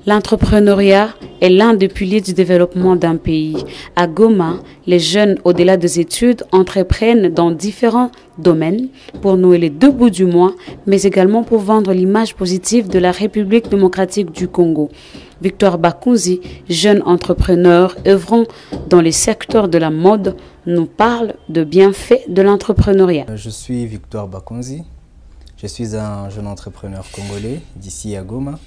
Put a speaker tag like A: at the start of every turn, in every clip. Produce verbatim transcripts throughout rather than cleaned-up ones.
A: L'entrepreneuriat est l'un des piliers du développement d'un pays. À Goma, les jeunes, au-delà des études, entreprennent dans différents domaines pour nouer les deux bouts du mois, mais également pour vendre l'image positive de la République démocratique du Congo. Victor Bakunzi, jeune entrepreneur œuvrant dans les secteurs de la mode, nous parle de bienfaits de l'entrepreneuriat.
B: Je suis Victor Bakunzi. Je suis un jeune entrepreneur congolais d'ici à Goma.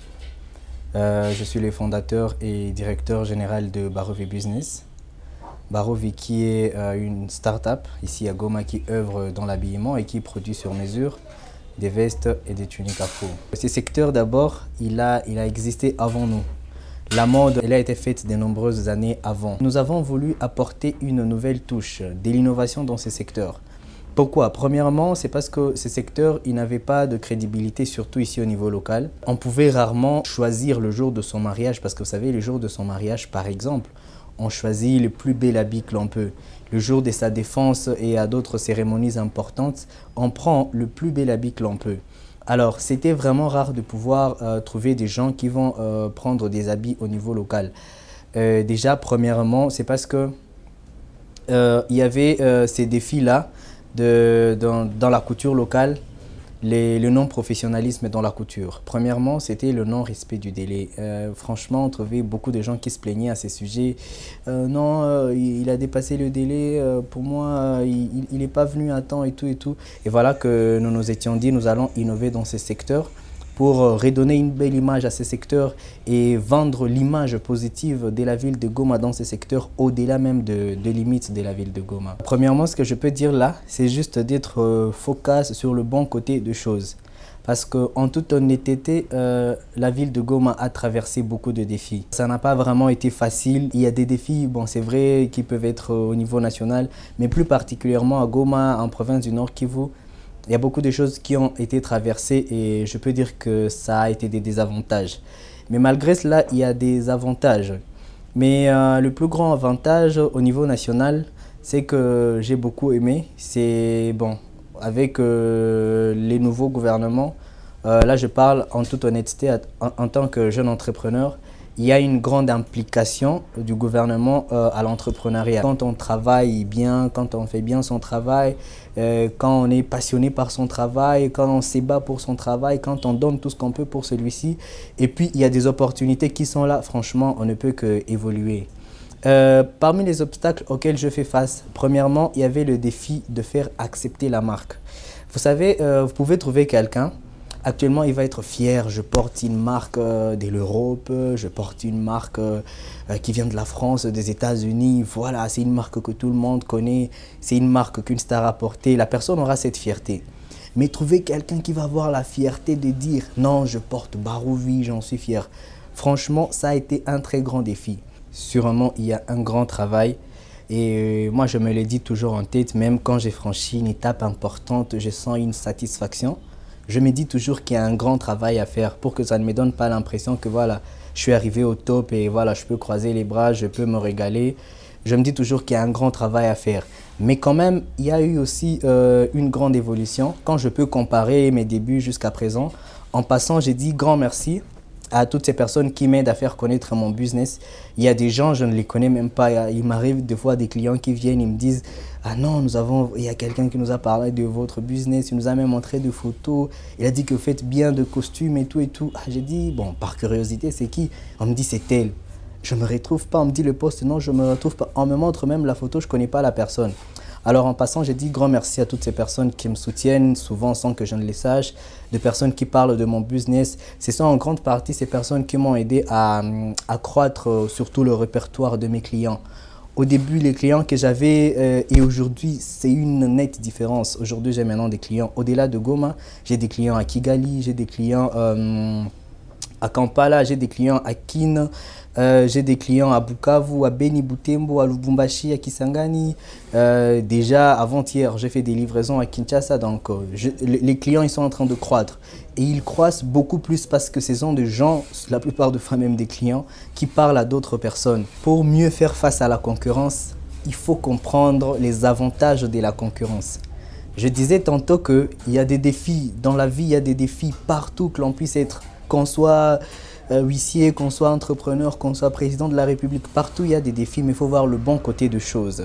B: Euh, je suis le fondateur et directeur général de Barovi Business. Barovi qui est euh, une start-up ici à Goma qui œuvre dans l'habillement et qui produit sur mesure des vestes et des tuniques à faux. Ce secteur d'abord, il a, il a existé avant nous. La mode, elle a été faite de nombreuses années avant. Nous avons voulu apporter une nouvelle touche, de l'innovation dans ce secteur. Pourquoi? Premièrement, c'est parce que ce secteur, il n'avait pas de crédibilité, surtout ici au niveau local. On pouvait rarement choisir le jour de son mariage, parce que vous savez, le jour de son mariage, par exemple, on choisit le plus bel habit que l'on peut. Le jour de sa défense et à d'autres cérémonies importantes, on prend le plus bel habit que l'on peut. Alors, c'était vraiment rare de pouvoir euh, trouver des gens qui vont euh, prendre des habits au niveau local. Euh, déjà, premièrement, c'est parce que euh, il y avait euh, ces défis-là de, dans, dans la couture locale, les, le non-professionnalisme dans la couture. Premièrement, c'était le non-respect du délai. Euh, franchement, on trouvait beaucoup de gens qui se plaignaient à ces sujets. Euh, non, euh, il a dépassé le délai, euh, pour moi, euh, il n'est pas venu à temps et tout et tout. Et voilà que nous nous étions dit, nous allons innover dans ces secteurs pour redonner une belle image à ces secteurs et vendre l'image positive de la ville de Goma dans ces secteurs au-delà même de, de limites de la ville de Goma. Premièrement, ce que je peux dire là, c'est juste d'être euh, focus sur le bon côté des choses. Parce qu'en toute honnêteté, euh, la ville de Goma a traversé beaucoup de défis. Ça n'a pas vraiment été facile. Il y a des défis, bon, c'est vrai, qui peuvent être au niveau national, mais plus particulièrement à Goma, en province du Nord Kivu. Il y a beaucoup de choses qui ont été traversées et je peux dire que ça a été des désavantages. Mais malgré cela, il y a des avantages. Mais euh, le plus grand avantage au niveau national, c'est que j'ai beaucoup aimé. C'est bon, avec euh, les nouveaux gouvernements, euh, là je parle en toute honnêteté en, en tant que jeune entrepreneur, il y a une grande implication du gouvernement euh, à l'entrepreneuriat. Quand on travaille bien, quand on fait bien son travail, euh, quand on est passionné par son travail, quand on se bat pour son travail, quand on donne tout ce qu'on peut pour celui-ci. Et puis, il y a des opportunités qui sont là. Franchement, on ne peut qu'évoluer. Euh, parmi les obstacles auxquels je fais face, premièrement, il y avait le défi de faire accepter la marque. Vous savez, euh, vous pouvez trouver quelqu'un. Actuellement, il va être fier, je porte une marque euh, de l'Europe, je porte une marque euh, qui vient de la France, des États-Unis. Voilà, c'est une marque que tout le monde connaît, c'est une marque qu'une star a portée. La personne aura cette fierté. Mais trouver quelqu'un qui va avoir la fierté de dire « Non, je porte Barovi, j'en suis fier ». Franchement, ça a été un très grand défi. Sûrement, il y a un grand travail. Et moi, je me le dis toujours en tête, même quand j'ai franchi une étape importante, je sens une satisfaction. Je me dis toujours qu'il y a un grand travail à faire pour que ça ne me donne pas l'impression que voilà, je suis arrivé au top et voilà, je peux croiser les bras, je peux me régaler. Je me dis toujours qu'il y a un grand travail à faire. Mais quand même, il y a eu aussi euh, une grande évolution. Quand je peux comparer mes débuts jusqu'à présent, en passant, j'ai dit grand merci à toutes ces personnes qui m'aident à faire connaître mon business. Il y a des gens, je ne les connais même pas. Il m'arrive des fois des clients qui viennent, ils me disent « Ah non, nous avons, il y a quelqu'un qui nous a parlé de votre business, il nous a même montré des photos, il a dit que vous faites bien de costumes et tout et tout. » Ah, j'ai dit « Bon, par curiosité, c'est qui ?» On me dit « C'est elle. » Je ne me retrouve pas, on me dit le poste, non, je ne me retrouve pas. On me montre même la photo, je ne connais pas la personne. Alors en passant, j'ai dit grand merci à toutes ces personnes qui me soutiennent, souvent sans que je ne les sache, de personnes qui parlent de mon business. Ce sont en grande partie ces personnes qui m'ont aidé à, à croître euh, surtout le répertoire de mes clients. Au début, les clients que j'avais euh, et aujourd'hui, c'est une nette différence. Aujourd'hui, j'ai maintenant des clients au-delà de Goma. J'ai des clients à Kigali, j'ai des clients euh, à Kampala, j'ai des clients à Kin. Euh, j'ai des clients à Bukavu, à Beni Butembo, à Lubumbashi, à Kisangani. Euh, déjà avant-hier, j'ai fait des livraisons à Kinshasa. Donc, euh, je, les clients ils sont en train de croître. Et ils croissent beaucoup plus parce que ce sont des gens, la plupart de fois même des clients, qui parlent à d'autres personnes. Pour mieux faire face à la concurrence, il faut comprendre les avantages de la concurrence. Je disais tantôt qu'il y a des défis. Dans la vie, il y a des défis partout que l'on puisse être. Qu'on soit euh, huissier, qu'on soit entrepreneur, qu'on soit président de la République, partout il y a des défis, mais il faut voir le bon côté de choses.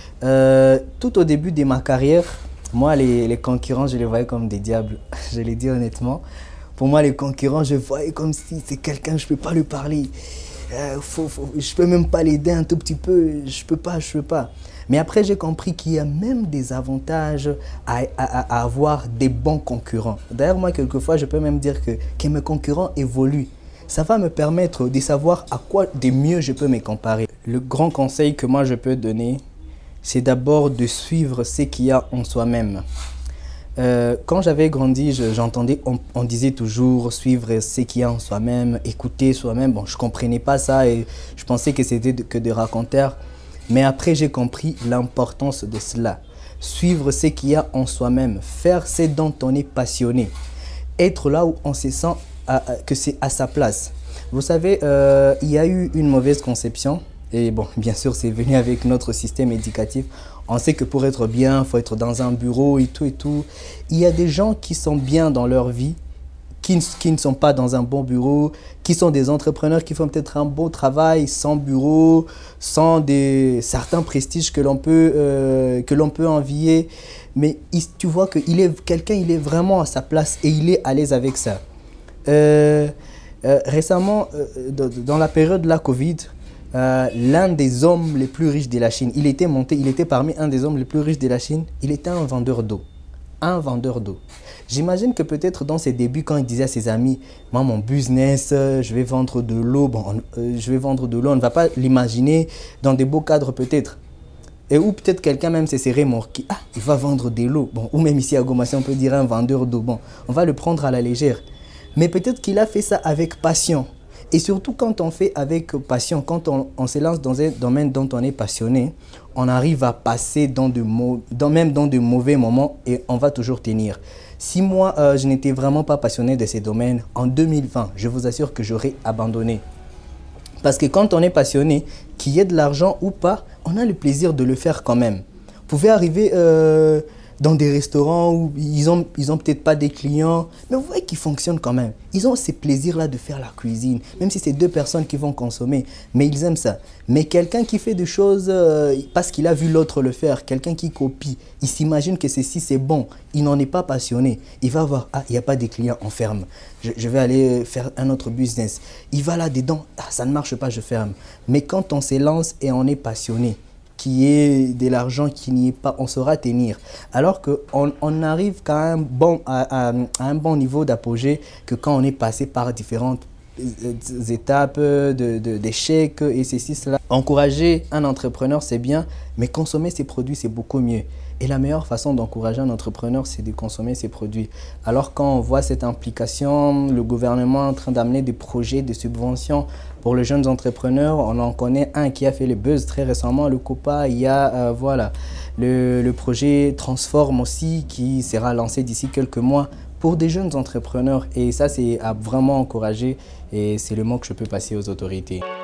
B: Euh, tout au début de ma carrière, moi les, les concurrents, je les voyais comme des diables, je les dis honnêtement. Pour moi les concurrents, je voyais comme si c'est quelqu'un, je ne peux pas lui parler. Euh, faut, faut, je peux même pas l'aider un tout petit peu, je peux pas, je peux pas. Mais après, j'ai compris qu'il y a même des avantages à, à, à avoir des bons concurrents. D'ailleurs, moi, quelquefois, je peux même dire que, que mes concurrents évoluent. Ça va me permettre de savoir à quoi de mieux je peux me comparer. Le grand conseil que moi, je peux donner, c'est d'abord de suivre ce qu'il y a en soi-même. Euh, quand j'avais grandi, j'entendais, on, on disait toujours suivre ce qu'il y a en soi-même, écouter soi-même. Bon, je ne comprenais pas ça et je pensais que c'était que des raconteurs. Mais après, j'ai compris l'importance de cela. Suivre ce qu'il y a en soi-même, faire ce dont on est passionné, être là où on se sent à, à, que c'est à sa place. Vous savez, euh, il y a eu une mauvaise conception. Et bon, bien sûr, c'est venu avec notre système éducatif. On sait que pour être bien, il faut être dans un bureau et tout et tout. Il y a des gens qui sont bien dans leur vie, qui, qui ne sont pas dans un bon bureau, qui sont des entrepreneurs qui font peut-être un beau travail sans bureau, sans des, certains prestiges que l'on peut, euh, que l'on peut envier. Mais il, tu vois que il est, quelqu'un, il est vraiment à sa place et il est à l'aise avec ça. Euh, euh, récemment, euh, dans la période de la Covid, Euh, l'un des hommes les plus riches de la Chine, il était monté, il était parmi un des hommes les plus riches de la Chine, il était un vendeur d'eau. Un vendeur d'eau. J'imagine que peut-être dans ses débuts, quand il disait à ses amis, moi mon business, euh, je vais vendre de l'eau, bon, euh, je vais vendre de l'eau, on ne va pas l'imaginer dans des beaux cadres peut-être. Et ou peut-être quelqu'un même se serait morqué, ah, il va vendre de l'eau, bon, ou même ici à Goma, si on peut dire un vendeur d'eau, bon, on va le prendre à la légère. Mais peut-être qu'il a fait ça avec passion. Et surtout quand on fait avec passion, quand on, on se lance dans un domaine dont on est passionné, on arrive à passer dans de, dans, même dans de mauvais moments et on va toujours tenir. Si moi, euh, je n'étais vraiment pas passionné de ces domaines, en deux mille vingt, je vous assure que j'aurais abandonné. Parce que quand on est passionné, qu'il y ait de l'argent ou pas, on a le plaisir de le faire quand même. Vous pouvez arriver euh, dans des restaurants où ils n'ont ils ont peut-être pas des clients, mais vous voyez qu'ils fonctionnent quand même. Ils ont ce plaisir-là de faire la cuisine, même si c'est deux personnes qui vont consommer, mais ils aiment ça. Mais quelqu'un qui fait des choses euh, parce qu'il a vu l'autre le faire, quelqu'un qui copie, il s'imagine que ceci c'est bon, il n'en est pas passionné. Il va voir, ah, il n'y a pas de clients, on ferme. Je, je vais aller faire un autre business. Il va là-dedans, ah, ça ne marche pas, je ferme. Mais quand on se lance et on est passionné, qui est de l'argent qui n'y est pas, on saura tenir. Alors qu'on on arrive quand même bon, à, à, à un bon niveau d'apogée que quand on est passé par différentes étapes d'échecs de, de, et ceci, cela. Encourager un entrepreneur, c'est bien, mais consommer ses produits, c'est beaucoup mieux. Et la meilleure façon d'encourager un entrepreneur, c'est de consommer ses produits. Alors quand on voit cette implication, le gouvernement en train d'amener des projets, des subventions pour les jeunes entrepreneurs, on en connaît un qui a fait le buzz très récemment, le COPA. Il y a euh, voilà, le, le projet Transform aussi qui sera lancé d'ici quelques mois pour des jeunes entrepreneurs. Et ça, c'est à vraiment encourager et c'est le mot que je peux passer aux autorités.